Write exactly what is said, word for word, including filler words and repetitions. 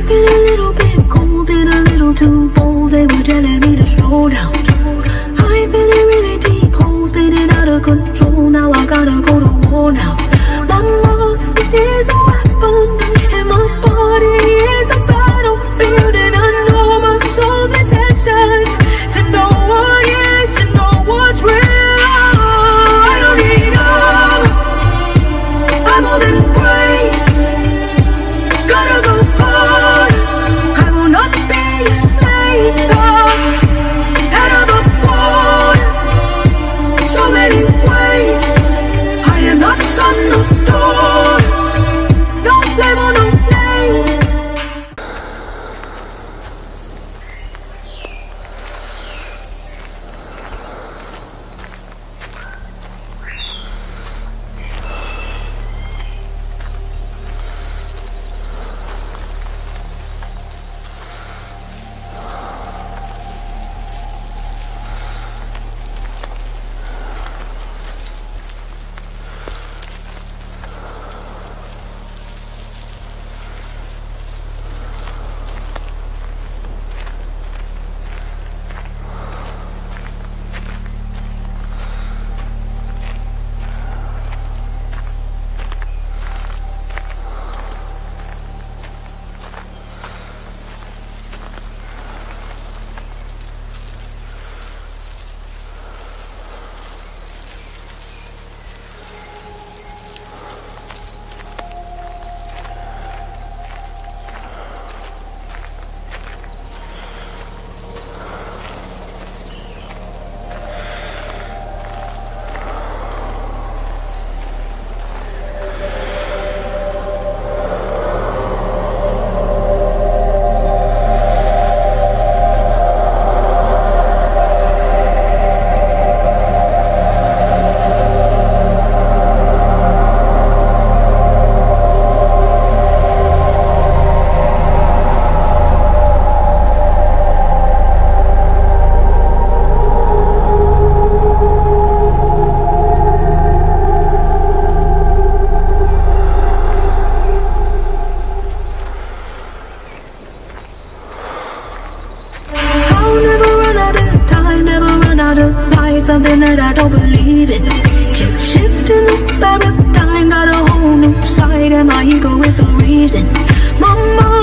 been a little bit cold, been a little too bold. They were telling me to slow down. I've been in really deep holes, spinning out of control. Now I gotta go to war now. My mind is a weapon, and my body is the battlefield. And I know my soul's intentions to know what is, to know what's real. I don't need love, I'm more than brave. Gotta go hard, I will not be a slave. Out of the water, so many ways. I am not son or daughter, no label, no name. Something that I don't believe in. Keep shifting the paradigm, got a whole new side, and my ego is the reason. My mind